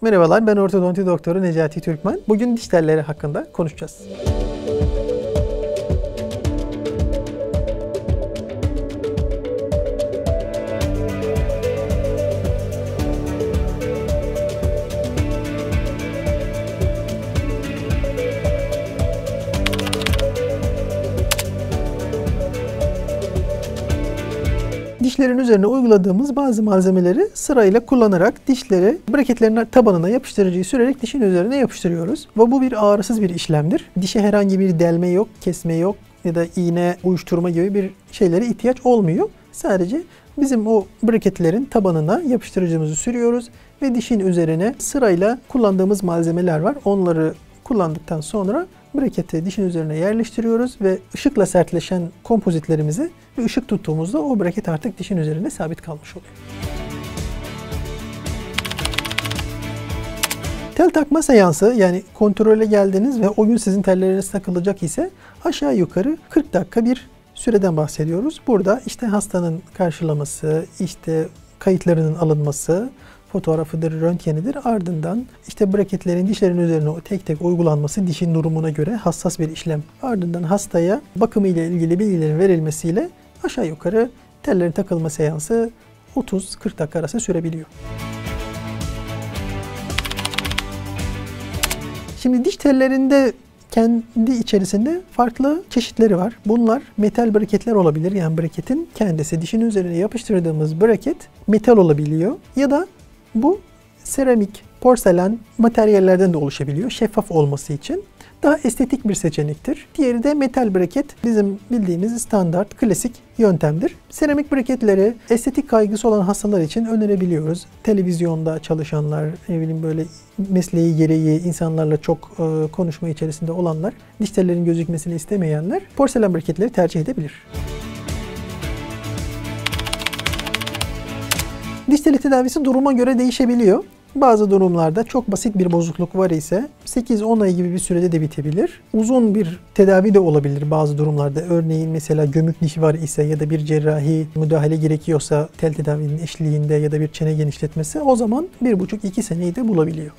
Merhabalar, ben ortodonti doktoru Necati Türkmen. Bugün diş telleri hakkında konuşacağız. Dişlerin üzerine uyguladığımız bazı malzemeleri sırayla kullanarak dişleri braketlerin tabanına yapıştırıcıyı sürerek dişin üzerine yapıştırıyoruz. Ve bu bir ağrısız bir işlemdir. Dişe herhangi bir delme yok, kesme yok ya da iğne, uyuşturma gibi bir şeylere ihtiyaç olmuyor. Sadece bizim o braketlerin tabanına yapıştırıcımızı sürüyoruz ve dişin üzerine sırayla kullandığımız malzemeler var. Onları kullandıktan sonra braketi dişin üzerine yerleştiriyoruz ve ışıkla sertleşen kompozitlerimizi ve ışık tuttuğumuzda o braket artık dişin üzerinde sabit kalmış oluyor. Tel takma seansı, yani kontrole geldiniz ve o gün sizin telleriniz takılacak ise aşağı yukarı 40 dakika bir süreden bahsediyoruz. Burada işte hastanın karşılaması, işte kayıtlarının alınması, fotoğrafıdır, röntgenidir. Ardından işte braketlerin dişlerin üzerine tek tek uygulanması dişin durumuna göre hassas bir işlem. Ardından hastaya bakımı ile ilgili bilgilerin verilmesiyle aşağı yukarı tellerin takılma seansı 30-40 dakika arası sürebiliyor. Şimdi diş tellerinde kendi içerisinde farklı çeşitleri var. Bunlar metal braketler olabilir. Yani braketin kendisi, dişin üzerine yapıştırdığımız braket metal olabiliyor. Ya da bu seramik, porselen materyallerden de oluşabiliyor. Şeffaf olması için. Daha estetik bir seçenektir. Diğeri de metal braket. Bizim bildiğimiz standart, klasik yöntemdir. Seramik braketleri estetik kaygısı olan hastalar için önerebiliyoruz. Televizyonda çalışanlar, böyle mesleği gereği insanlarla çok konuşma içerisinde olanlar, diş tellerinin gözükmesini istemeyenler porselen braketleri tercih edebilir. Diş teli tedavisi duruma göre değişebiliyor. Bazı durumlarda çok basit bir bozukluk var ise 8-10 ay gibi bir sürede de bitebilir. Uzun bir tedavi de olabilir bazı durumlarda. Örneğin mesela gömük dişi var ise ya da bir cerrahi müdahale gerekiyorsa tel tedavinin eşliğinde ya da bir çene genişletmesi, o zaman 1,5-2 seneyi de bulabiliyor.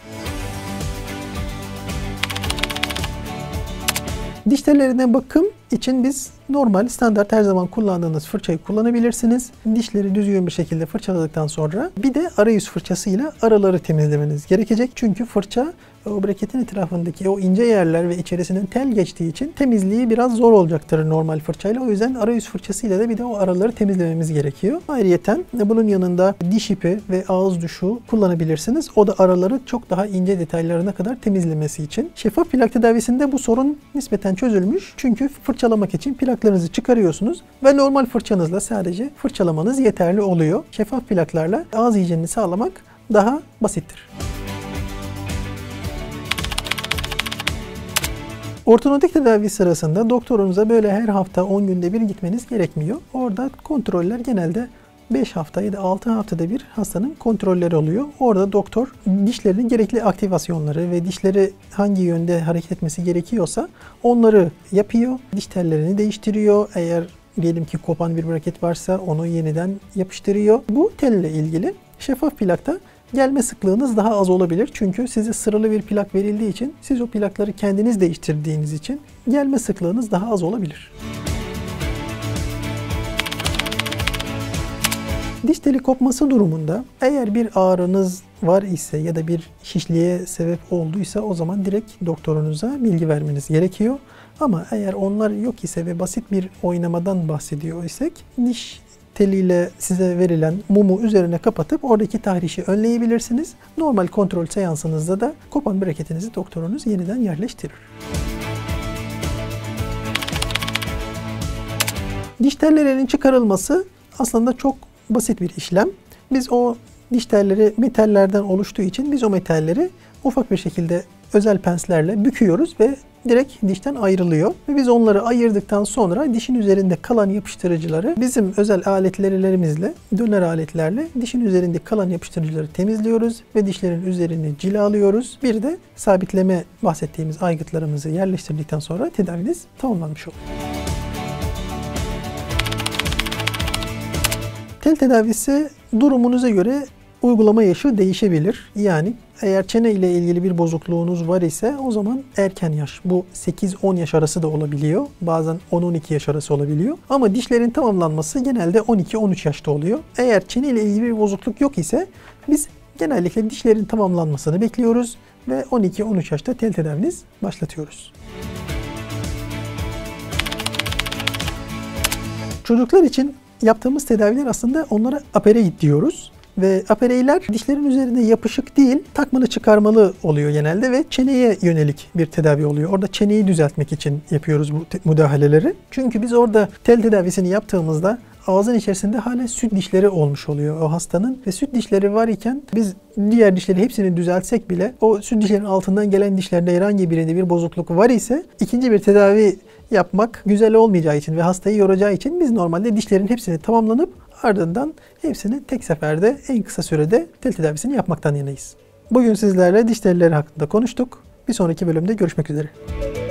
Diş tellerine bakım için biz normal, standart, her zaman kullandığınız fırçayı kullanabilirsiniz. Dişleri düzgün bir şekilde fırçaladıktan sonra bir de arayüz fırçasıyla araları temizlemeniz gerekecek. Çünkü fırça o braketin etrafındaki o ince yerler ve içerisinden tel geçtiği için temizliği biraz zor olacaktır normal fırçayla. O yüzden arayüz fırçasıyla da bir de o araları temizlememiz gerekiyor. Ayrıyeten bunun yanında diş ipi ve ağız duşu kullanabilirsiniz. O da araları çok daha ince detaylarına kadar temizlemesi için. Şeffaf plak tedavisinde bu sorun nispeten çözülmüş. Çünkü fırçalamak için plaklarınızı çıkarıyorsunuz ve normal fırçanızla sadece fırçalamanız yeterli oluyor. Şeffaf plaklarla ağız hijyenini sağlamak daha basittir. Ortodontik tedavi sırasında doktorunuza böyle her hafta 10 günde bir gitmeniz gerekmiyor. Orada kontroller genelde 5 hafta ya da 6 haftada bir hastanın kontrolleri oluyor. Orada doktor dişlerinin gerekli aktivasyonları ve dişleri hangi yönde hareket etmesi gerekiyorsa onları yapıyor. Diş tellerini değiştiriyor. Eğer diyelim ki kopan bir braket varsa onu yeniden yapıştırıyor. Bu telle ilgili. Şeffaf plakta gelme sıklığınız daha az olabilir. Çünkü size sıralı bir plak verildiği için, siz o plakları kendiniz değiştirdiğiniz için gelme sıklığınız daha az olabilir. Diş teli kopması durumunda eğer bir ağrınız var ise ya da bir şişliğe sebep olduysa o zaman direkt doktorunuza bilgi vermeniz gerekiyor. Ama eğer onlar yok ise ve basit bir oynamadan bahsediyor isek, diş teliyle size verilen mumu üzerine kapatıp oradaki tahrişi önleyebilirsiniz. Normal kontrol seansınızda da kopan braketinizi doktorunuz yeniden yerleştirir. Diş tellerinin çıkarılması aslında çok basit bir işlem. Biz o diş telleri metallerden oluştuğu için biz o metalleri ufak bir şekilde özel penslerle büküyoruz ve direkt dişten ayrılıyor. Ve biz onları ayırdıktan sonra dişin üzerinde kalan yapıştırıcıları bizim özel aletlerimizle, döner aletlerle dişin üzerinde kalan yapıştırıcıları temizliyoruz ve dişlerin üzerini cilalıyoruz. Bir de sabitleme bahsettiğimiz aygıtlarımızı yerleştirdikten sonra tedaviniz tamamlanmış oluyor. Tel tedavisi durumunuza göre uygulama yaşı değişebilir. Yani eğer çene ile ilgili bir bozukluğunuz var ise o zaman erken yaş. Bu 8-10 yaş arası da olabiliyor. Bazen 10-12 yaş arası olabiliyor. Ama dişlerin tamamlanması genelde 12-13 yaşta oluyor. Eğer çene ile ilgili bir bozukluk yok ise biz genellikle dişlerin tamamlanmasını bekliyoruz ve 12-13 yaşta tel tedaviniz başlatıyoruz. Çocuklar için yaptığımız tedaviler aslında onlara aparey diyoruz. Ve apareyler dişlerin üzerine yapışık değil, takmalı çıkarmalı oluyor genelde ve çeneye yönelik bir tedavi oluyor. Orada çeneyi düzeltmek için yapıyoruz bu müdahaleleri. Çünkü biz orada tel tedavisini yaptığımızda ağzın içerisinde hala süt dişleri olmuş oluyor o hastanın ve süt dişleri var iken biz diğer dişleri hepsini düzeltsek bile o süt dişlerin altından gelen dişlerde herhangi birinde bir bozukluk var ise ikinci bir tedavi yapmak güzel olmayacağı için ve hastayı yoracağı için biz normalde dişlerin hepsini tamamlanıp ardından hepsini tek seferde en kısa sürede tel tedavisini yapmaktan yanayız. Bugün sizlerle diş telleri hakkında konuştuk. Bir sonraki bölümde görüşmek üzere.